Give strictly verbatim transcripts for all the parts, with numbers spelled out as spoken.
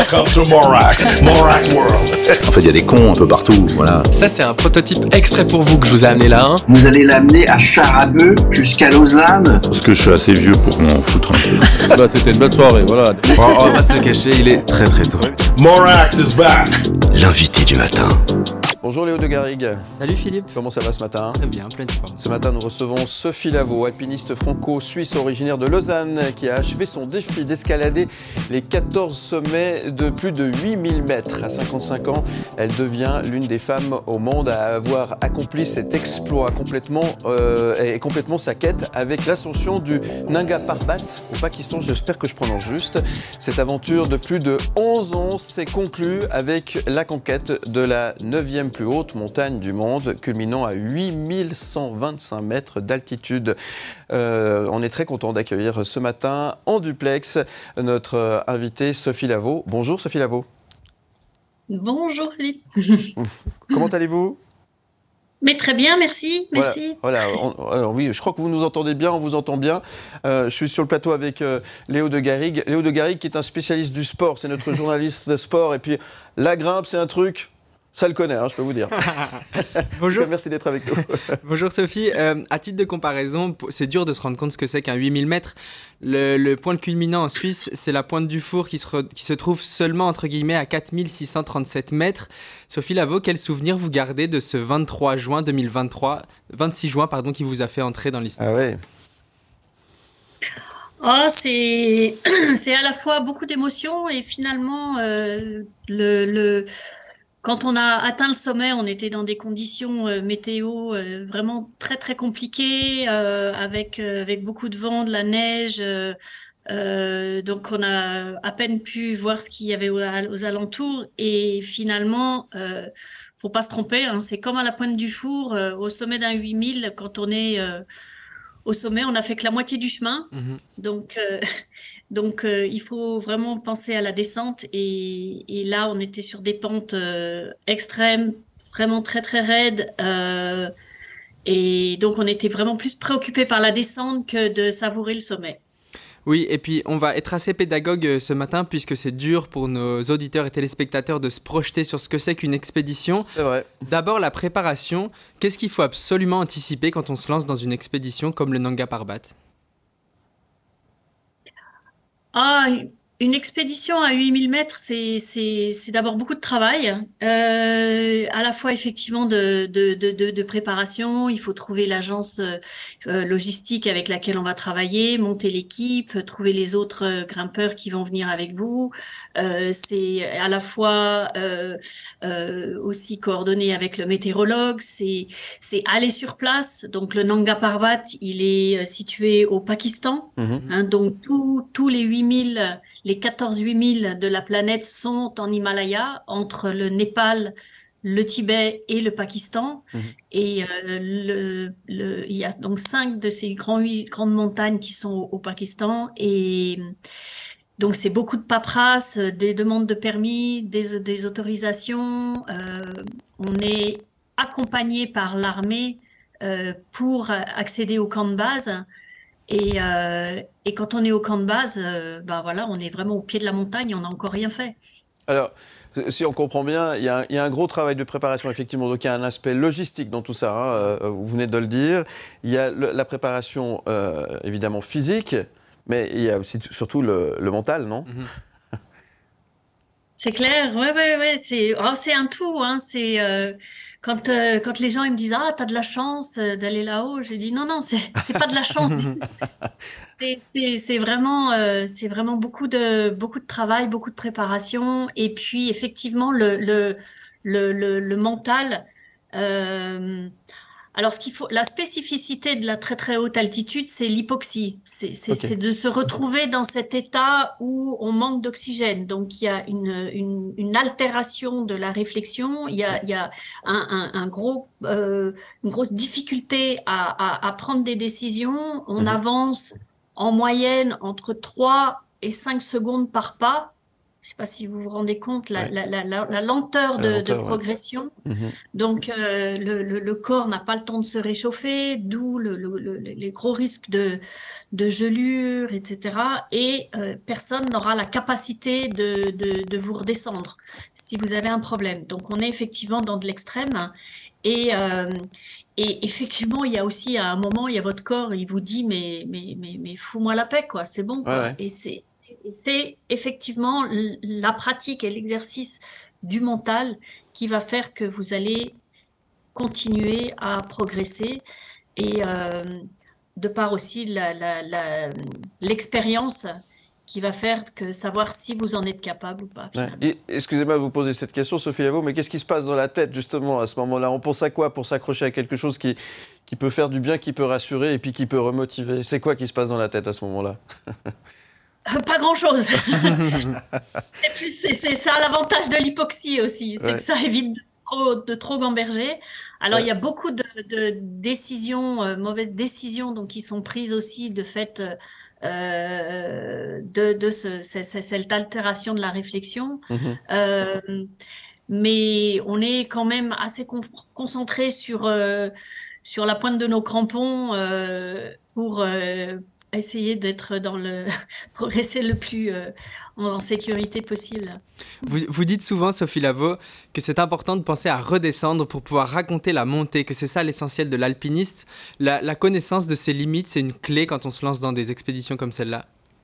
Welcome to Morax, Morax World. En fait, il y a des cons un peu partout, voilà. Ça, c'est un prototype exprès pour vous que je vous ai amené là. Hein. Vous allez l'amener à Charabeu jusqu'à Lausanne. Parce que je suis assez vieux pour m'en foutre un peu. Bah, c'était une bonne soirée, voilà. On va pas se le cacher, il est très très tôt. Morax is back. L'invité du matin. Bonjour Léo de Garrigue. Salut Philippe. Comment ça va ce matin? Très bien, pleine forme. Ce matin, nous recevons Sophie Lavaux, alpiniste franco-suisse originaire de Lausanne, qui a achevé son défi d'escalader les quatorze sommets de plus de huit mille mètres. À cinquante-cinq ans, elle devient l'une des femmes au monde à avoir accompli cet exploit complètement, euh, et complètement sa quête avec l'ascension du Nanga Parbat au Pakistan. J'espère que je prononce juste. Cette aventure de plus de onze ans s'est conclue avec la conquête de la neuvième plus haute montagne du monde, culminant à huit mille cent vingt-cinq mètres d'altitude. Euh, on est très content d'accueillir ce matin en duplex notre invitée Sophie Lavaux. Bonjour Sophie Lavaux. Bonjour Philippe. Comment allez-vous? Mais très bien, merci, merci. Voilà, voilà. On, alors oui, je crois que vous nous entendez bien, on vous entend bien. Euh, je suis sur le plateau avec euh, Léo de Garrigue. Léo de Garrigue qui est un spécialiste du sport, c'est notre journaliste de sport. Et puis la grimpe, c'est un truc... Ça le connaît, hein, je peux vous dire. Bonjour. Merci d'être avec nous. Bonjour Sophie. Euh, à titre de comparaison, c'est dur de se rendre compte ce que c'est qu'un huit mille mètres. Le, le point culminant en Suisse, c'est la pointe du Four qui se, re, qui se trouve seulement entre guillemets à quatre mille six cent trente-sept mètres. Sophie Lavaux, quel souvenir vous gardez de ce vingt-trois juin deux mille vingt-trois, vingt-six juin pardon, qui vous a fait entrer dans l'histoire? Ah ouais. Oh, c'est c'est à la fois beaucoup d'émotions et finalement euh, le, le quand on a atteint le sommet, on était dans des conditions euh, météo euh, vraiment très très compliquées, euh, avec euh, avec beaucoup de vent, de la neige. Euh, euh, donc on a à peine pu voir ce qu'il y avait aux, aux alentours. Et finalement, euh, faut pas se tromper, hein, c'est comme à la pointe du Four, euh, au sommet d'un huit mille, quand on est euh, au sommet, on a fait que la moitié du chemin. Mmh. Donc euh, Donc, euh, il faut vraiment penser à la descente. Et, et là, on était sur des pentes euh, extrêmes, vraiment très, très raides. Euh, et donc, on était vraiment plus préoccupés par la descente que de savourer le sommet. Oui, et puis on va être assez pédagogue ce matin puisque c'est dur pour nos auditeurs et téléspectateurs de se projeter sur ce que c'est qu'une expédition. C'est vrai. D'abord, la préparation. Qu'est-ce qu'il faut absolument anticiper quand on se lance dans une expédition comme le Nanga Parbat ? Ah, une expédition à huit mille mètres, c'est c'est c'est d'abord beaucoup de travail, euh, à la fois effectivement de de de de, de préparation. Il faut trouver l'agence euh, logistique avec laquelle on va travailler, monter l'équipe, trouver les autres euh, grimpeurs qui vont venir avec vous. Euh, c'est à la fois euh, euh, aussi coordonné avec le météorologue. C'est c'est aller sur place. Donc le Nanga Parbat, il est situé au Pakistan, mmh. hein, donc tous tous les huit mille les quatorze huit mille de la planète sont en Himalaya, entre le Népal, le Tibet et le Pakistan. Mmh. Et euh, le, le, il y a donc cinq de ces grands, grandes montagnes qui sont au, au Pakistan. Et donc, c'est beaucoup de paperasse, des demandes de permis, des, des autorisations. Euh, on est accompagné par l'armée euh, pour accéder au camp de base. Et, euh, et quand on est au camp de base, euh, ben voilà, on est vraiment au pied de la montagne, on n'a encore rien fait. Alors, si on comprend bien, il y, a, il y a un gros travail de préparation, effectivement. Donc, il y a un aspect logistique dans tout ça, hein, euh, vous venez de le dire. Il y a le, la préparation, euh, évidemment, physique, mais il y a aussi surtout le, le mental, non? Mm-hmm. C'est clair, ouais, ouais, ouais. C'est, oh, c'est un tout, hein. C'est euh, quand euh, quand les gens ils me disent ah t'as de la chance d'aller là-haut, je dis non non c'est c'est pas de la chance. c'est, c'est c'est vraiment euh, c'est vraiment beaucoup de beaucoup de travail, beaucoup de préparation et puis effectivement le le le le, le mental. Euh, Alors, ce qu'il faut, la spécificité de la très très haute altitude, c'est l'hypoxie. C'est, c'est, okay. c'est de se retrouver dans cet état où on manque d'oxygène. Donc, il y a une, une, une altération de la réflexion. Il y a, il y a un, un, un gros, euh, une grosse difficulté à, à, à prendre des décisions. On mmh. avance en moyenne entre trois et cinq secondes par pas. je sais pas si vous vous rendez compte, la, Ouais. la, la, la, la lenteur La de, de lenteur, ouais. progression. Mhm. Donc, euh, le, le, le corps n'a pas le temps de se réchauffer, d'où le, le, le- les gros risques de, de gelure, et cetera. Et euh, personne n'aura la capacité de, de, de vous redescendre si vous avez un problème. Donc, on est effectivement dans de l'extrême. Et, euh, et effectivement, il y a aussi à un moment, il y a votre corps, il vous dit, mais, mais, mais, mais fous-moi la paix, quoi, c'est bon, Ouais, quoi. ouais. Et c'est, et c'est effectivement l- la pratique et l'exercice du mental qui va faire que vous allez continuer à progresser et euh, de par aussi la, la, la- l'expérience qui va faire que savoir si vous en êtes capable ou pas, Ouais. finalement. Et, excusez-moi de vous poser cette question, Sophie Lavaux, mais qu'est-ce qui se passe dans la tête justement à ce moment-là? On pense à quoi pour s'accrocher à quelque chose qui, qui peut faire du bien, qui peut rassurer et puis qui peut remotiver? C'est quoi qui se passe dans la tête à ce moment-là? Euh, Pas grand-chose. Et puis, c'est c'est ça l'avantage de l'hypoxie aussi, c'est Ouais. que ça évite de trop, de trop gamberger. Alors, Ouais. il y a beaucoup de, de décisions, euh, mauvaises décisions, donc qui sont prises aussi de fait euh, de, de ce, ce- ce- cette altération de la réflexion. Mhm. Euh, mais on est quand même assez con- concentré sur, euh, sur la pointe de nos crampons euh, pour euh, essayer d'être dans le progresser le plus euh, en, en sécurité possible. Vous, vous dites souvent, Sophie Lavaux, que c'est important de penser à redescendre pour pouvoir raconter la montée, que c'est ça l'essentiel de l'alpiniste. La, la connaissance de ses limites, c'est une clé quand on se lance dans des expéditions comme celle-là.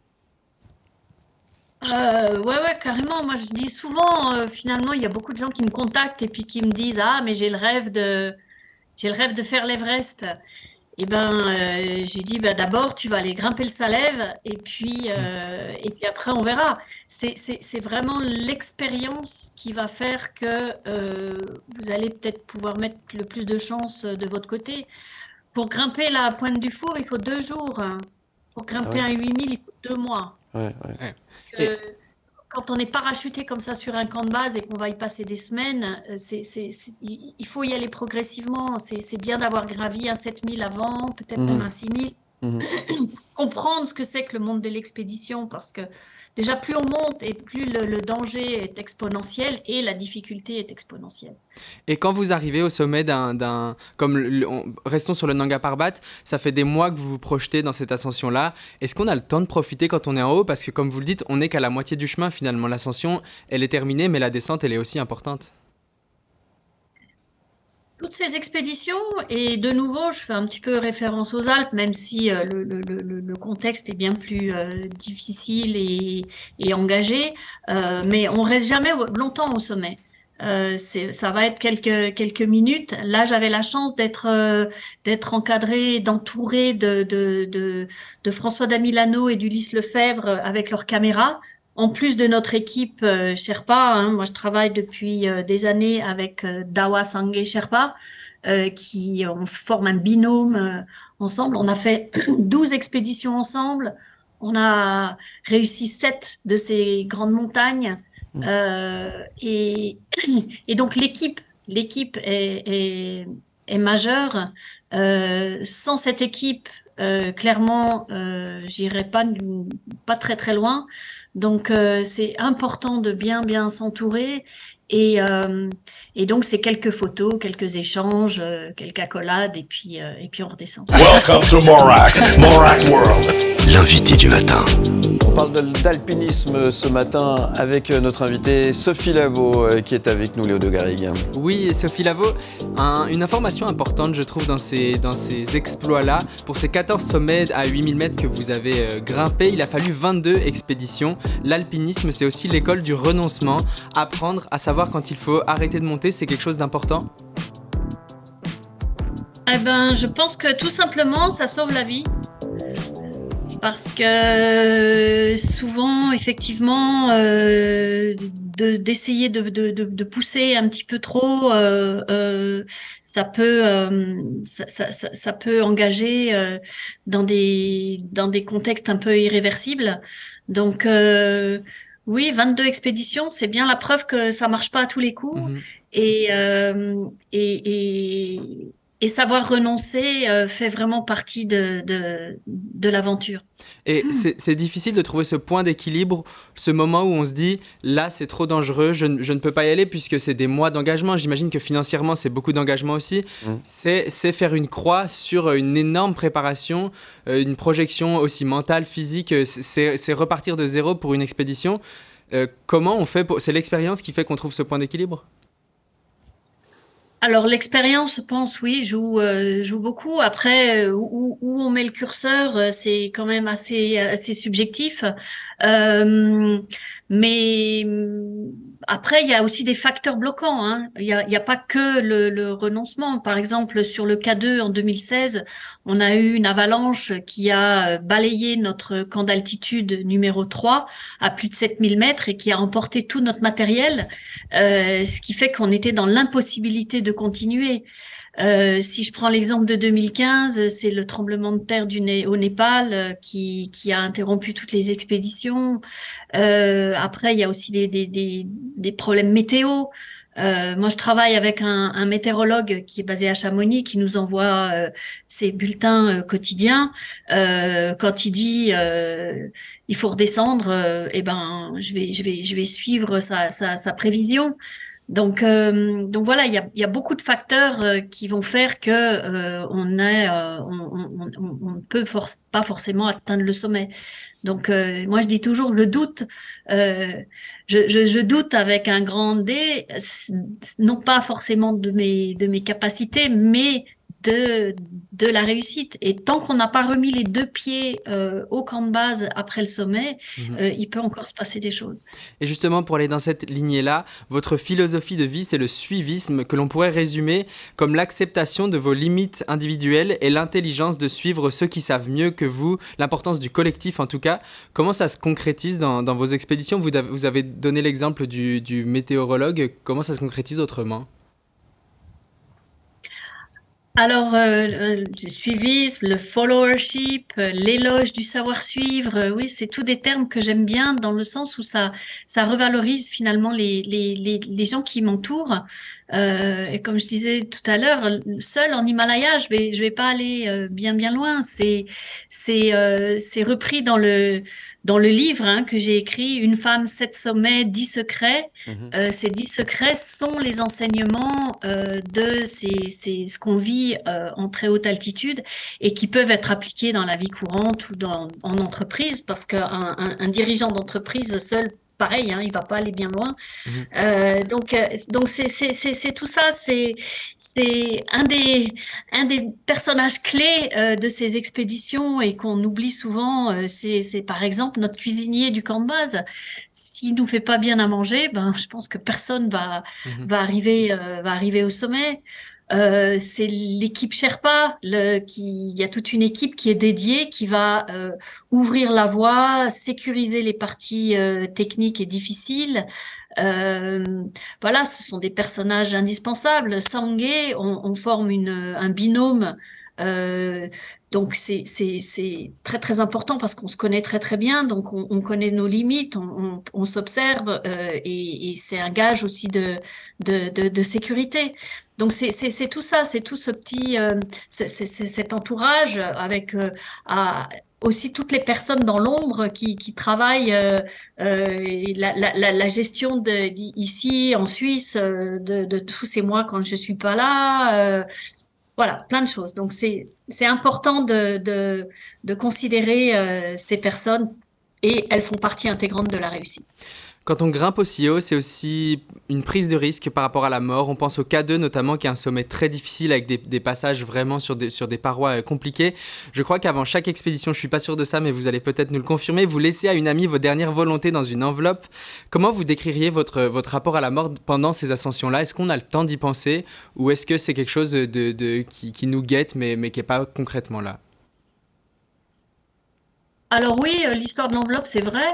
Euh, ouais, ouais, carrément. Moi, je dis souvent, euh, finalement, il y a beaucoup de gens qui me contactent et puis qui me disent, ah, mais j'ai le rêve de, j'ai le rêve de faire l'Everest. Eh ben, euh, j'ai dit, bah, d'abord, tu vas aller grimper le Salève et puis, euh, et puis après, on verra. C'est, c'est, c'est vraiment l'expérience qui va faire que euh, vous allez peut-être pouvoir mettre le plus de chance de votre côté. Pour grimper la pointe du Four, il faut deux jours. Pour grimper Ah ouais. un huit mille, il faut deux mois. Ouais, ouais. Que quand on est parachuté comme ça sur un camp de base et qu'on va y passer des semaines, euh, c'est, c'est, c'est- il il faut y aller progressivement. C'est, c'est bien d'avoir gravi un sept mille avant, peut-être Mhm. même un six mille. Mhm. Comprendre ce que c'est que le monde de l'expédition, parce que déjà plus on monte et plus le, le danger est exponentiel et la difficulté est exponentielle. Et quand vous arrivez au sommet d'un... d'un comme le- le- on- restons sur le Nanga Parbat, ça fait des mois que vous vous projetez dans cette ascension-là. Est-ce qu'on a le temps de profiter quand on est en haut? Parce que comme vous le dites, on n'est qu'à la moitié du chemin finalement. L'ascension, elle est terminée, mais la descente, elle est aussi importante. Toutes ces expéditions, et de nouveau, je fais un petit peu référence aux Alpes, même si euh, le, le- le- le contexte est bien plus euh, difficile et, et engagé, euh, mais on reste jamais au- longtemps au sommet. Euh, c'est, ça va être quelques quelques minutes. Là, j'avais la chance d'être euh, d'être encadrée, d'entourer de, de de de François Damilano et d'Ulysse Lefebvre avec leurs caméras. En plus de notre équipe euh, Sherpa, hein, moi je travaille depuis euh, des années avec euh, Dawa Sangay Sherpa, euh, qui on forme un binôme euh, ensemble. On a fait douze expéditions ensemble. On a réussi sept de ces grandes montagnes. Euh, et, et donc l'équipe, l'équipe est, est, est majeure. Euh, sans cette équipe, euh, clairement, euh, j'irais pas pas très très loin. Donc euh, c'est important de bien bien s'entourer et euh, et donc c'est quelques photos, quelques échanges, euh, quelques accolades et puis euh, et puis on redescend. Welcome to Morak, Morak World. L'invité du matin. On parle de- d'alpinisme ce matin avec notre invitée Sophie Lavaux euh, qui est avec nous, Léo de Garrigue. Oui, et Sophie Lavaux, un- une information importante, je trouve, dans ces, dans ces exploits-là. Pour ces quatorze sommets à huit mille mètres que vous avez euh, grimpés, il a fallu vingt-deux expéditions. L'alpinisme, c'est aussi l'école du renoncement. Apprendre à savoir quand il faut arrêter de monter, c'est quelque chose d'important. Eh ben, je pense que tout simplement, ça sauve la vie. Parce que souvent, effectivement, euh, de, d'essayer de, de, de, de pousser un petit peu trop, euh, euh, ça peut, euh, ça, ça, ça, ça peut engager euh, dans des, dans des contextes un peu irréversibles. Donc, euh, oui, vingt-deux expéditions, c'est bien la preuve que ça marche pas à tous les coups. Mhm. Et, euh, et, et, et savoir renoncer euh, fait vraiment partie de, de, de l'aventure. Et c'est c'est difficile de trouver ce point d'équilibre, ce moment où on se dit, là c'est trop dangereux, je, ne- je ne peux pas y aller puisque c'est des mois d'engagement. J'imagine que financièrement c'est beaucoup d'engagement aussi. Mm. C'est c'est faire une croix sur une énorme préparation, euh, une projection aussi mentale, physique. euh, C'est c'est repartir de zéro pour une expédition. Euh, comment on fait pour... C'est l'expérience qui fait qu'on trouve ce point d'équilibre? Alors l'expérience, je pense, oui, joue euh, joue beaucoup. Après, euh, où, où on met le curseur, euh, c'est quand même assez assez subjectif. Euh, mais hum, après, il y a aussi des facteurs bloquants, hein. Il y a il y a pas que le, le renoncement. Par exemple, sur le K deux en deux mille seize, on a eu une avalanche qui a euh, balayé notre camp d'altitude numéro trois à plus de sept mille mètres et qui a emporté tout notre matériel. Euh, ce qui fait qu'on était dans l'impossibilité de continuer. Euh, si je prends l'exemple de deux mille quinze, c'est le tremblement de terre du Né- au Népal euh, qui, qui a interrompu toutes les expéditions. Euh, après, il y a aussi des, des, des, des problèmes météo. Euh, moi, je travaille avec un, un météorologue qui est basé à Chamonix, qui nous envoie euh, ses bulletins euh, quotidiens. Euh, quand il dit euh, il faut redescendre, euh, eh ben, je vais, je vais, je vais suivre sa, sa, sa prévision. Donc, euh, donc voilà, il y a, il y a beaucoup de facteurs euh, qui vont faire que euh, on est, euh, on, on, on, on ne peut forc- pas forcément atteindre le sommet. Donc, euh, moi, je dis toujours le doute. Euh, je, je, je doute avec un grand D, s- non pas forcément de mes de mes capacités, mais de de la réussite. Et tant qu'on n'a pas remis les deux pieds euh, au camp de base après le sommet, Mhm. euh, il peut encore se passer des choses. Et justement, pour aller dans cette lignée-là, votre philosophie de vie, c'est le suivisme que l'on pourrait résumer comme l'acceptation de vos limites individuelles et l'intelligence de suivre ceux qui savent mieux que vous, l'importance du collectif en tout cas. Comment ça se concrétise dans, dans vos expéditions? Vous avez, vous avez donné l'exemple du, du météorologue. Comment ça se concrétise autrement? Alors, euh, le le suivisme, le followership, euh, l'éloge du savoir-suivre, euh, oui, c'est tous des termes que j'aime bien dans le sens où ça, ça revalorise finalement les, les, les, les gens qui m'entourent. Euh, et comme je disais tout à l'heure, seul en Himalaya, je vais, je vais pas aller euh, bien, bien loin. C'est, c'est, euh, c'est repris dans le, dans le livre hein, que j'ai écrit, Une femme, sept sommets, dix secrets. Mhm. Euh, ces dix secrets sont les enseignements euh, de ces, ces, ce qu'on vit euh, en très haute altitude et qui peuvent être appliqués dans la vie courante ou dans, en entreprise parce qu'un un, un dirigeant d'entreprise seul, pareil, hein, il va pas aller bien loin. Mhm. Euh, donc, euh, donc c'est c'est c'est c'est tout ça. C'est c'est un des un des personnages clés euh, de ces expéditions et qu'on oublie souvent. Euh, c'est c'est par exemple notre cuisinier du camp de base. S'il nous fait pas bien à manger, ben je pense que personne va Mhm. va arriver euh, va arriver au sommet. Euh, c'est l'équipe Sherpa, le, qui, il y a toute une équipe qui est dédiée, qui va euh, ouvrir la voie, sécuriser les parties euh, techniques et difficiles. Euh, voilà, ce sont des personnages indispensables. Sangé, on, on forme une, un binôme. Euh, donc c'est c'est c'est très très important parce qu'on se connaît très très bien, donc on, on connaît nos limites, on, on, on s'observe euh, et, et c'est un gage aussi de de de, de sécurité. Donc c'est c'est c'est tout ça, c'est tout ce petit euh, c'est c'est c'est cet entourage avec euh, à, aussi toutes les personnes dans l'ombre qui qui travaillent euh, euh, et la, la la la gestion de ici en Suisse euh, de de tous ces mois quand je suis pas là. Euh, voilà, plein de choses. Donc c'est c'est important de de de considérer euh, ces personnes et elles font partie intégrante de la réussite. Quand on grimpe aussi haut, c'est aussi une prise de risque par rapport à la mort. On pense au K deux notamment, qui est un sommet très difficile avec des, des passages vraiment sur des, sur des parois euh, compliquées. Je crois qu'avant chaque expédition, je suis pas sûr de ça, mais vous allez peut-être nous le confirmer, vous laissez à une amie vos dernières volontés dans une enveloppe. Comment vous décririez votre, votre rapport à la mort pendant ces ascensions-là? Est-ce qu'on a le temps d'y penser ou est-ce que c'est quelque chose de, de, qui, qui nous guette mais, mais qui n'est pas concrètement là? Alors oui, euh, l'histoire de l'enveloppe, c'est vrai.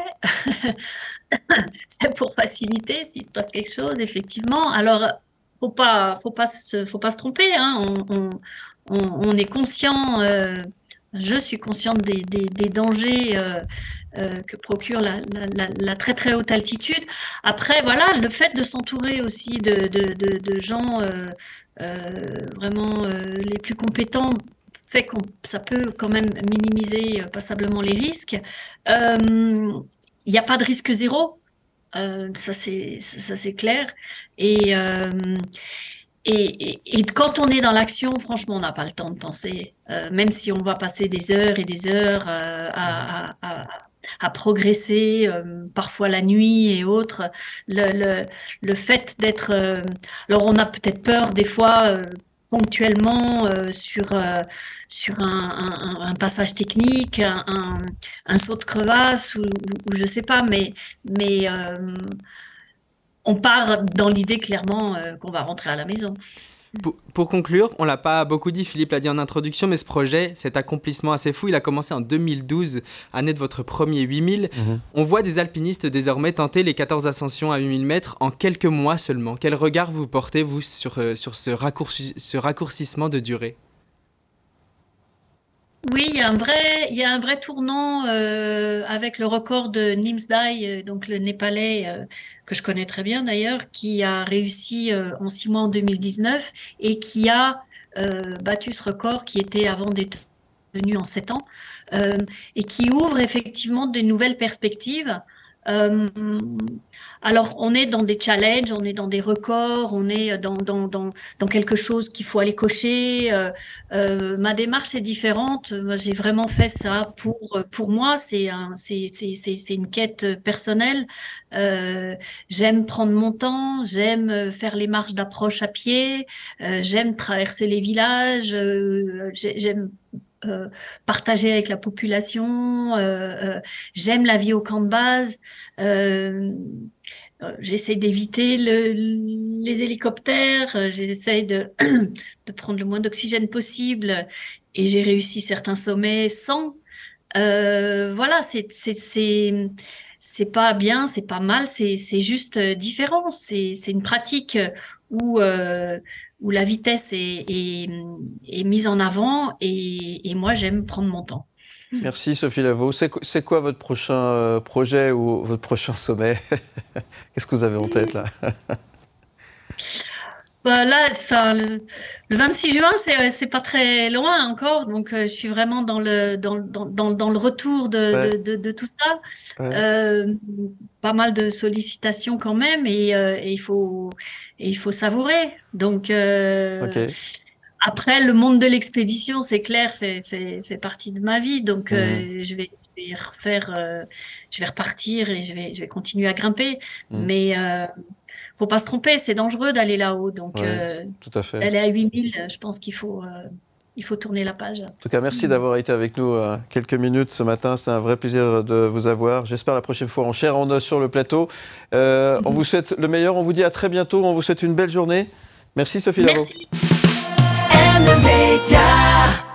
C'est pour faciliter s'il se passe quelque chose, effectivement. Alors, faut pas, faut pas se, faut pas se tromper, hein. On, on, on, on est conscient, euh, je suis consciente des, des, des dangers euh, euh, que procure la, la, la, la très très haute altitude. Après, voilà, le fait de s'entourer aussi de, de, de, de gens euh, euh, vraiment euh, les plus compétents, fait que ça peut quand même minimiser euh, passablement les risques. Euh, Il n'y a pas de risque zéro, euh, ça c'est ça c'est clair. Et, euh, et, et, et quand on est dans l'action, franchement, on n'a pas le temps de penser. Euh, même si on va passer des heures et des heures euh, à, à, à, à progresser, euh, parfois la nuit et autres, le, le, le fait d'être... Euh, alors on a peut-être peur des fois... Euh, ponctuellement euh, sur, euh, sur un, un, un passage technique, un, un, un saut de crevasse ou, ou, ou je sais pas, mais, mais euh, on part dans l'idée clairement euh, qu'on va rentrer à la maison. Pour, pour conclure, on l'a pas beaucoup dit, Philippe l'a dit en introduction, mais ce projet, cet accomplissement assez fou, il a commencé en deux mille douze, année de votre premier huit mille. Mmh. On voit des alpinistes désormais tenter les quatorze ascensions à huit mille mètres en quelques mois seulement. Quel regard vous portez, vous, sur, sur ce, raccourci, ce raccourcissement de durée ? Oui, il y a un vrai, il y a un vrai tournant euh, avec le record de Nimsdai, euh, donc le Népalais euh, que je connais très bien d'ailleurs, qui a réussi euh, en six mois en deux mille dix-neuf et qui a euh, battu ce record qui était avant d'être tenu en sept ans euh, et qui ouvre effectivement de nouvelles perspectives. Euh, alors, on est dans des challenges, on est dans des records, on est dans, dans, dans, dans quelque chose qu'il faut aller cocher. Euh, euh, ma démarche est différente. Moi, j'ai vraiment fait ça pour, pour moi. C'est un, c'est, c'est, c'est, c'est une quête personnelle. Euh, j'aime prendre mon temps, j'aime faire les marches d'approche à pied, euh, j'aime traverser les villages, euh, j'aime Euh, partager avec la population, euh, euh, j'aime la vie au camp de base, euh, euh, j'essaie d'éviter le, les hélicoptères, euh, j'essaie de, de prendre le moins d'oxygène possible et j'ai réussi certains sommets sans. Euh, voilà, c'est, c'est, c'est, c'est pas bien, c'est pas mal, c'est, c'est juste différent, c'est, c'est une pratique où euh, où la vitesse est, est, est mise en avant et, et moi, j'aime prendre mon temps. Merci Sophie Lavaux. C'est, c'est quoi votre prochain euh, projet ou votre prochain sommet ? Qu'est-ce que vous avez en tête là ? Bah là, enfin, le, le vingt-six juin, c'est, c'est pas très loin encore, donc euh, je suis vraiment dans le, dans, dans, dans, dans le retour de, ouais. de, de, de tout ça. Ouais. Euh, pas mal de sollicitations quand même, et, euh, et il faut, et il faut savourer. Donc euh, okay. Après, le monde de l'expédition, c'est clair, fait, fait, fait partie de ma vie, donc mmh. euh, je vais, je vais refaire, euh, je vais repartir et je vais, je vais continuer à grimper, mmh. mais euh, faut pas se tromper, c'est dangereux d'aller là-haut. Donc, ouais, euh, tout à fait. Elle est à huit mille, je pense qu'il faut, euh, il faut tourner la page. En tout cas, merci d'avoir été avec nous euh, quelques minutes ce matin. C'est un vrai plaisir de vous avoir. J'espère la prochaine fois en chair en os sur le plateau. Euh, mm-hmm. On vous souhaite le meilleur. On vous dit à très bientôt. On vous souhaite une belle journée. Merci Sophie Lavaux. Merci.